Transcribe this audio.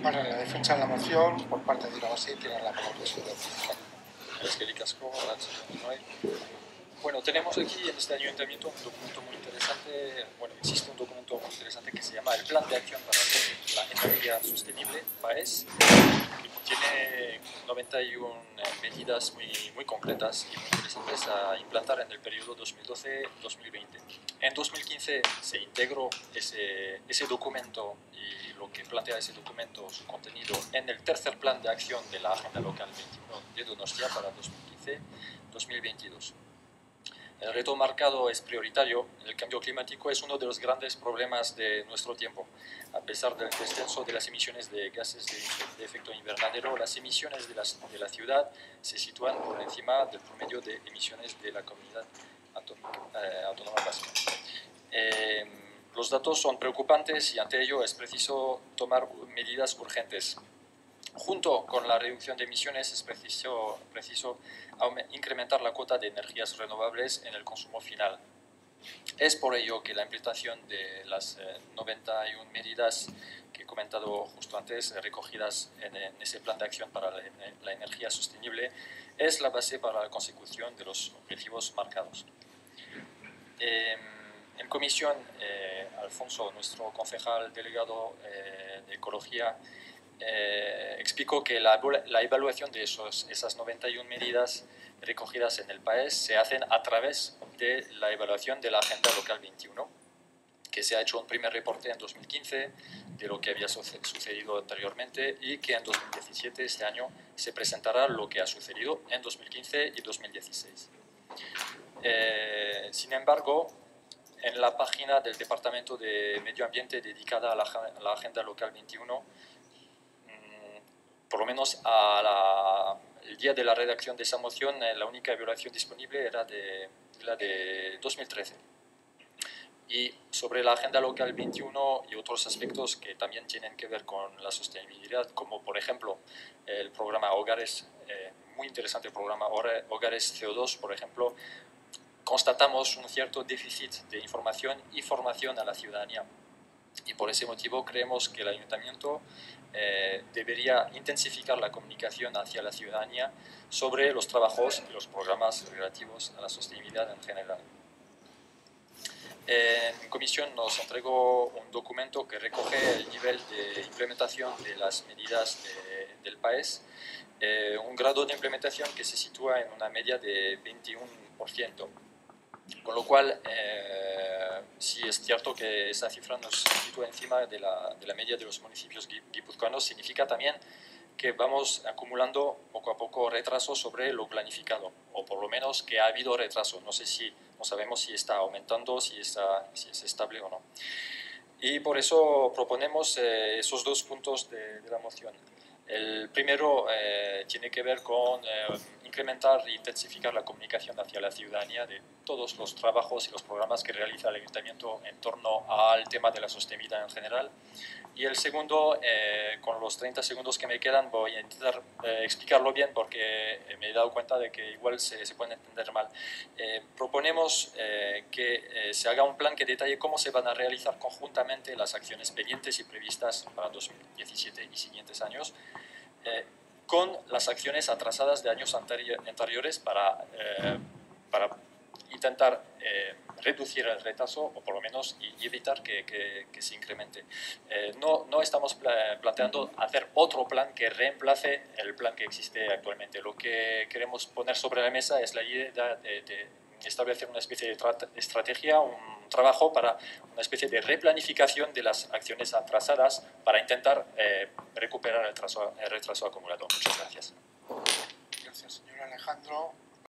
Para la defensa de la moción, por parte de Irabasí, tiene la palabra el señor. Bueno, tenemos aquí en este ayuntamiento un documento muy interesante, bueno, existe un documento muy interesante que se llama el Plan de Acción para la Energía Sostenible, PAES, que contiene 91 medidas muy concretas y muy interesantes a implantar en el periodo 2012-2020. En 2015 se integró ese documento y lo que plantea ese documento, su contenido, en el tercer plan de acción de la Agenda Local 21 de Donostia para 2015-2022. El reto marcado es prioritario. El cambio climático es uno de los grandes problemas de nuestro tiempo. A pesar del descenso de las emisiones de gases de efecto invernadero, las emisiones de la ciudad se sitúan por encima del promedio de emisiones de la comunidad autónoma vasca. Los datos son preocupantes y ante ello es preciso tomar medidas urgentes. Junto con la reducción de emisiones es preciso incrementar la cuota de energías renovables en el consumo final. Es por ello que la implementación de las 91 medidas que he comentado justo antes, recogidas en ese plan de acción para la energía sostenible, es la base para la consecución de los objetivos marcados. En comisión, Alfonso, nuestro concejal delegado de Ecología, explicó que la evaluación de esas 91 medidas recogidas en el PAES se hacen a través de la evaluación de la Agenda Local 21, que se ha hecho un primer reporte en 2015 de lo que había sucedido anteriormente y que en 2017, este año, se presentará lo que ha sucedido en 2015 y 2016. Sin embargo, en la página del Departamento de Medio Ambiente dedicada a la Agenda Local 21, por lo menos el día de la redacción de esa moción, la única evaluación disponible era la de 2013. Y sobre la Agenda Local 21 y otros aspectos que también tienen que ver con la sostenibilidad, como por ejemplo el programa Hogares, muy interesante programa Hogares CO2, por ejemplo, constatamos un cierto déficit de información y formación a la ciudadanía. Y por ese motivo creemos que el Ayuntamiento debería intensificar la comunicación hacia la ciudadanía sobre los trabajos y los programas relativos a la sostenibilidad en general. En comisión nos entregó un documento que recoge el nivel de implementación de las medidas del PAES, un grado de implementación que se sitúa en una media de 21%. Con lo cual, si es cierto que esa cifra nos sitúa encima de la media de los municipios guipuzcoanos, significa también que vamos acumulando poco a poco retrasos sobre lo planificado, o por lo menos que ha habido retraso. No sabemos si está aumentando, si es estable o no. Y por eso proponemos esos dos puntos de la moción. El primero tiene que ver con incrementar e intensificar la comunicación hacia la ciudadanía de todos los trabajos y los programas que realiza el Ayuntamiento en torno al tema de la sostenibilidad en general. Y el segundo, con los 30 segundos que me quedan, voy a intentar explicarlo bien porque me he dado cuenta de que igual se puede entender mal. Proponemos que se haga un plan que detalle cómo se van a realizar conjuntamente las acciones pendientes y previstas para 2017 y siguientes años, con las acciones atrasadas de años anteriores para intentar reducir el retraso o por lo menos y evitar que se incremente. No estamos planteando hacer otro plan que reemplace el plan que existe actualmente. Lo que queremos poner sobre la mesa es la idea de establecer una especie de estrategia, un trabajo para una especie de replanificación de las acciones atrasadas para intentar recuperar el retraso acumulado. Muchas gracias. Gracias, señor Alejandro.